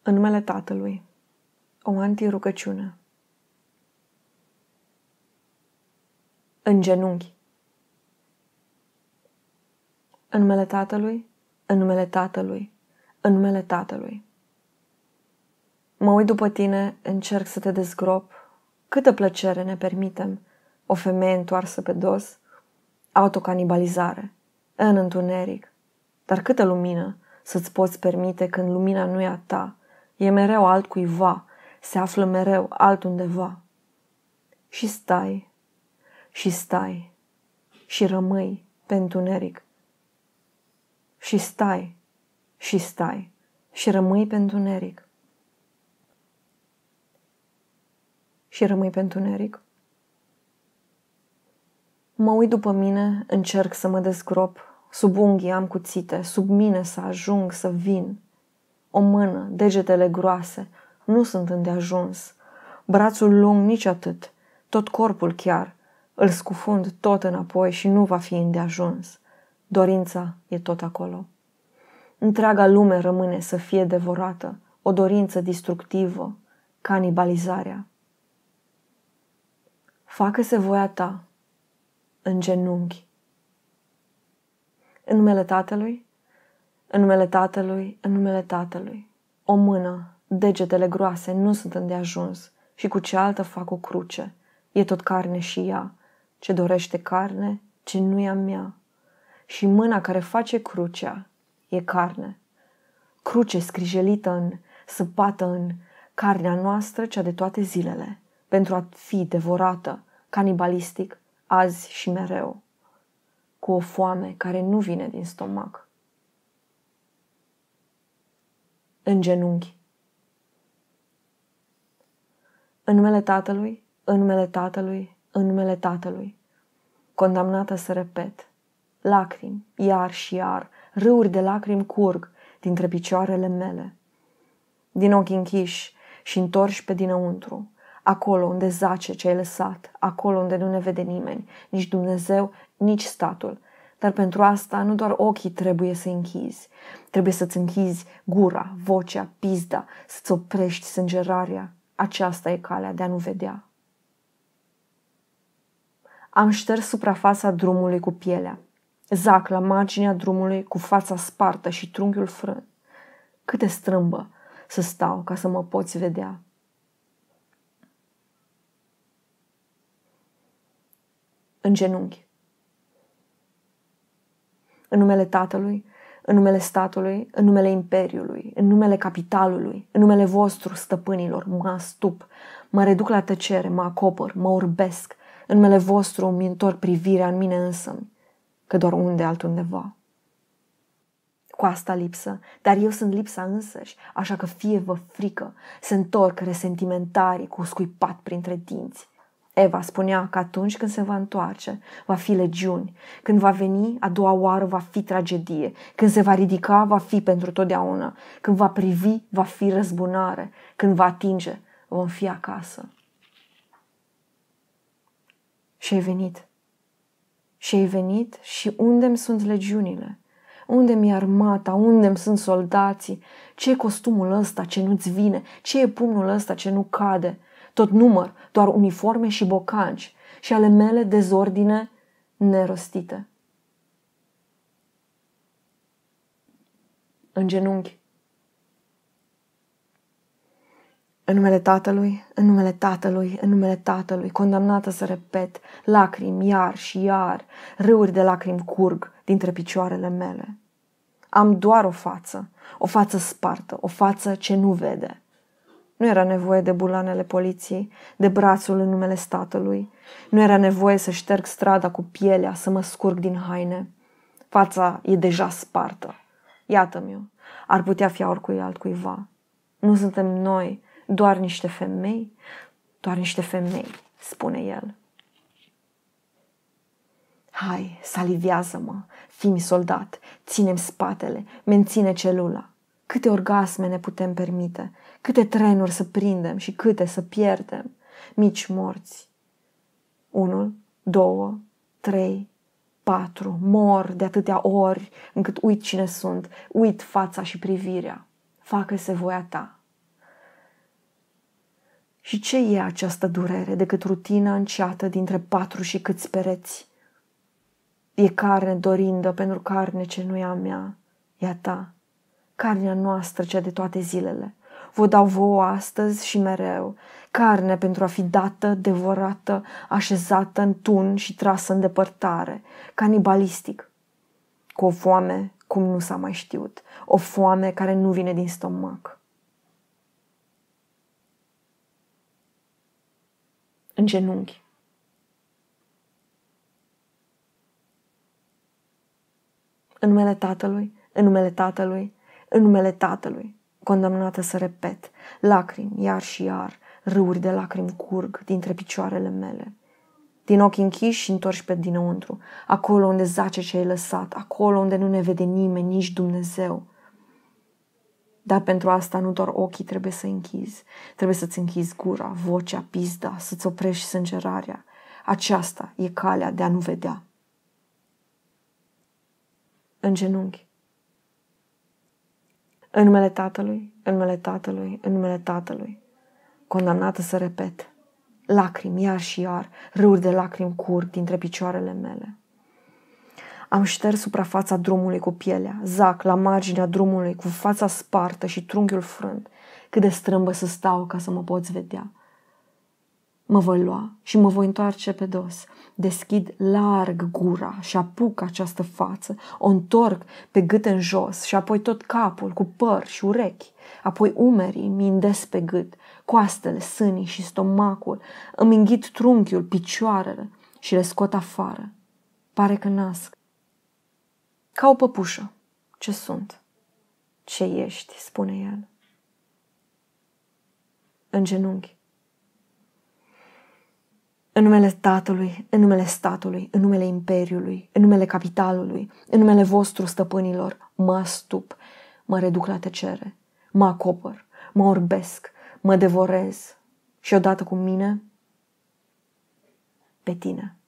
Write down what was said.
În numele Tatălui, o antirugăciune. În genunchi. În numele Tatălui, în numele Tatălui, în numele Tatălui. Mă uit după tine, încerc să te dezgrop. Câtă plăcere ne permitem, o femeie întoarsă pe dos, autocanibalizare, în întuneric. Dar câtă lumină să-ți poți permite când lumina nu e a ta, e mereu altcuiva, se află mereu altundeva. Și stai, și stai, și rămâi pe întuneric. Și stai, și stai, și rămâi pe întuneric. Și rămâi pe întuneric. Mă uit după mine, încerc să mă dezgrop, sub unghii am cuțite, sub mine să ajung, să vin. O mână, degetele groase, nu sunt îndeajuns. Brațul lung nici atât, tot corpul chiar. Îl scufund tot înapoi și nu va fi îndeajuns. Dorința e tot acolo. Întreaga lume rămâne să fie devorată, o dorință distructivă, canibalizarea. Facă-se voia ta, în genunchi. În numele Tatălui, în numele Tatălui, în numele Tatălui. O mână, degetele groase nu sunt îndeajuns și cu cealaltă fac o cruce. E tot carne și ea, ce dorește carne, ce nu e a mea. Și mâna care face crucea e carne. Cruce scrijelită săpată în carnea noastră, cea de toate zilele, pentru a fi devorată, canibalistic, azi și mereu, cu o foame care nu vine din stomac. În genunchi. În numele Tatălui, în numele Tatălui, în numele Tatălui. Condamnată să repet. Lacrimi, iar și iar, râuri de lacrimi curg dintre picioarele mele. Din ochii închiși și întorși pe dinăuntru, acolo unde zace ce ai lăsat, acolo unde nu ne vede nimeni, nici Dumnezeu, nici statul. Dar pentru asta nu doar ochii trebuie să închizi, trebuie să-ți închizi gura, vocea, pizda, să-ți oprești sângerarea. Aceasta e calea de a nu vedea. Am șters suprafața drumului cu pielea. Zac la marginea drumului cu fața spartă și trunchiul frânt. Cât de strâmbă să stau ca să mă poți vedea. În genunchi. În numele Tatălui, în numele statului, în numele imperiului, în numele capitalului, în numele vostru, stăpânilor, mă astup, mă reduc la tăcere, mă acopăr, mă urbesc, în numele vostru îmi întorc privirea în mine însămi, că doar unde altundeva. Cu asta lipsă, dar eu sunt lipsa însăși, așa că fie vă frică, se întorc resentimentarii cu scuipat printre dinți. Eva spunea că atunci când se va întoarce, va fi legiuni. Când va veni, a doua oară va fi tragedie. Când se va ridica, va fi pentru totdeauna. Când va privi, va fi răzbunare. Când va atinge, vom fi acasă. Și ai venit. Și ai venit și unde-mi sunt legiunile? Unde-mi e armata? Unde-mi sunt soldații? Ce e costumul ăsta ce nu-ți vine? Ce e pumnul ăsta ce nu cade? Tot număr, doar uniforme și bocanci și ale mele dezordine nerostite. În genunchi. În numele Tatălui, în numele Tatălui, în numele Tatălui, condamnată să repet, lacrimi iar și iar, râuri de lacrimi curg dintre picioarele mele. Am doar o față spartă, o față ce nu vede. Nu era nevoie de bulanele poliției, de brațul în numele statului. Nu era nevoie să șterg strada cu pielea, să mă scurg din haine. Fața e deja spartă. Iată-mi-o. Ar putea fi a oricui altcuiva. Nu suntem noi doar niște femei? Doar niște femei, spune el. Hai, salivează-mă, fii-mi soldat, ține-mi spatele, menține celula. Câte orgasme ne putem permite, câte trenuri să prindem și câte să pierdem, mici morți. 1, 2, 3, 4, mor de atâtea ori încât uit cine sunt, uit fața și privirea. Facă-se voia ta. Și ce e această durere decât rutina înceată dintre 4 și câți pereți? E carne dorindă pentru carne ce nu e a mea, e a ta, carnea noastră cea de toate zilele. Vă dau vouă astăzi și mereu, carne pentru a fi dată, devorată, așezată în tun și trasă în depărtare, canibalistic, cu o foame cum nu s-a mai știut, o foame care nu vine din stomac. În genunchi. În numele Tatălui, în numele Tatălui, în numele Tatălui, condamnată să repet, lacrimi, iar și iar, râuri de lacrimi curg dintre picioarele mele. Din ochi închiși și întorși pe dinăuntru, acolo unde zace ce ai lăsat, acolo unde nu ne vede nimeni, nici Dumnezeu. Dar pentru asta nu doar ochii trebuie să închizi, trebuie să-ți închizi gura, vocea, pizda, să-ți oprești sângerarea. Aceasta e calea de a nu vedea. În genunchi. În numele Tatălui, în numele Tatălui, în numele Tatălui, condamnată să repet, lacrimi, iar și iar, râuri de lacrimi curg dintre picioarele mele. Am șters suprafața drumului cu pielea, zac la marginea drumului cu fața spartă și trunchiul frânt, cât de strâmbă să stau ca să mă poți vedea. Mă voi lua și mă voi întoarce pe dos. Deschid larg gura și apuc această față, o întorc pe gât în jos și apoi tot capul cu păr și urechi, apoi umerii mi indes pe gât, coastele, sânii și stomacul, îmi înghit trunchiul, picioarele și le scot afară. Pare că nasc. Ca o păpușă. Ce sunt? Ce ești, spune el. În genunchi. În numele Tatălui, în numele statului, în numele imperiului, în numele capitalului, în numele vostru, stăpânilor, mă astup, mă reduc la tăcere, mă acopăr, mă orbesc, mă devorez și odată cu mine pe tine.